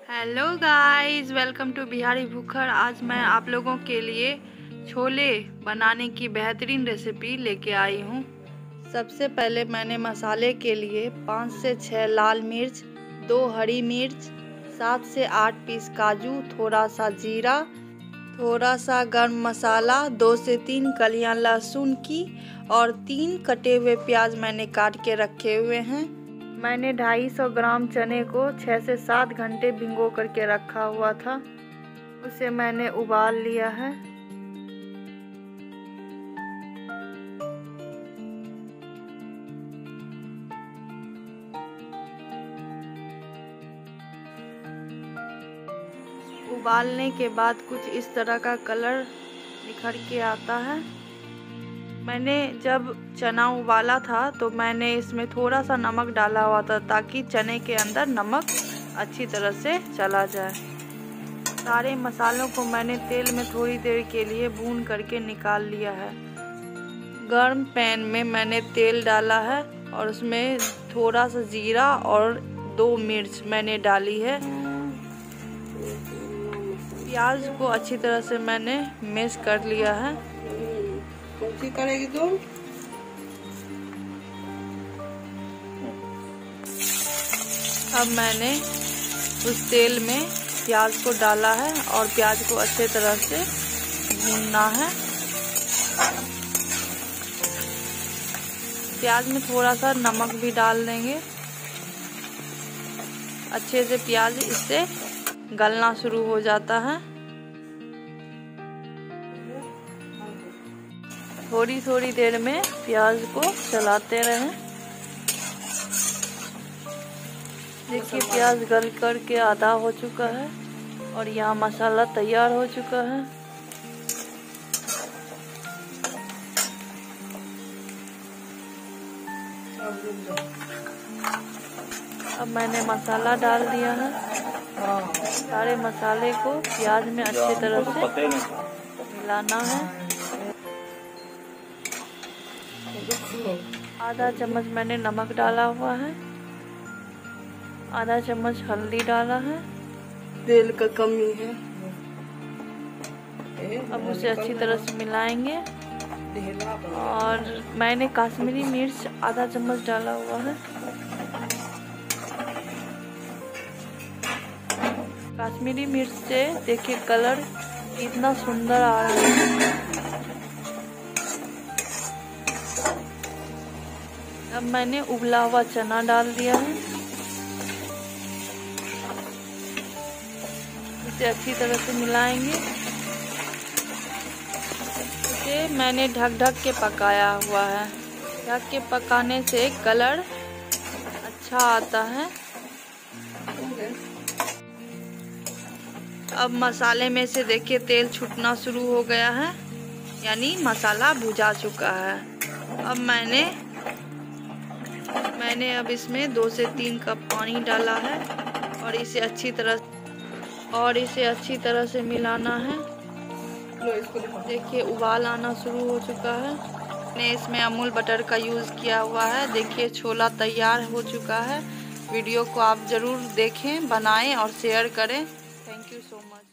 Hello guys, welcome to Bihari Bhukhar. आज मैं आप लोगों के लिए छोले बनाने की बेहतरीन रेसिपी लेके आई हूँ। सबसे पहले मैंने मसाले के लिए 5 से 6 लाल मिर्च, 2 हरी मिर्च, 7 से 8 पीस काजू, थोड़ा सा जीरा, थोड़ा सा गरम मसाला, 2 से 3 कलियां लहसुन की और 3 कटे हुए प्याज मैंने काट के रखे हुए हैं। मैंने 250 ग्राम चने को 6 से 7 घंटे भिगो करके रखा हुआ था, उसे मैंने उबाल लिया है। उबालने के बाद कुछ इस तरह का कलर निखर के आता है। मैंने जब चना उबाला था तो मैंने इसमें थोड़ा सा नमक डाला हुआ था ताकि चने के अंदर नमक अच्छी तरह से चला जाए। सारे मसालों को मैंने तेल में थोड़ी देर के लिए भून करके निकाल लिया है। गर्म पैन में मैंने तेल डाला है और उसमें थोड़ा सा जीरा और 2 मिर्च मैंने डाली है। प्याज को अच्छी तरह से मैंने मैश कर लिया है। कौन करेगी तुम? अब मैंने उस तेल में प्याज को डाला है और प्याज को अच्छे तरह से भूनना है। प्याज में थोड़ा सा नमक भी डाल देंगे। अच्छे से प्याज इससे गलना शुरू हो जाता है। थोड़ी थोड़ी देर में प्याज को चलाते रहें। देखिए प्याज गल करके आधा हो चुका है और यहाँ मसाला तैयार हो चुका है। अब मैंने मसाला डाल दिया है। सारे मसाले को प्याज में अच्छी तरह से मिलाना है। आधा चम्मच मैंने नमक डाला हुआ है, आधा चम्मच हल्दी डाला है। तेल का कमी है। अब उसे अच्छी तरह से मिलाएंगे और मैंने कश्मीरी मिर्च आधा चम्मच डाला हुआ है। कश्मीरी मिर्च से देखिए कलर कितना सुंदर आ रहा है। अब मैंने उबला हुआ चना डाल दिया है। इसे अच्छी तरह से मिलाएंगे। इसे मैंने ढक के पकाया हुआ है। ढक के पकाने से कलर अच्छा आता है। अब मसाले में से देखिए तेल छूटना शुरू हो गया है, यानी मसाला भुजा चुका है। अब मैंने अब इसमें 2 से 3 कप पानी डाला है और इसे अच्छी तरह से मिलाना है। देखिए उबाल आना शुरू हो चुका है। मैंने इसमें अमूल बटर का यूज़ किया हुआ है। देखिए छोला तैयार हो चुका है। वीडियो को आप ज़रूर देखें, बनाएं और शेयर करें। Thank you so much.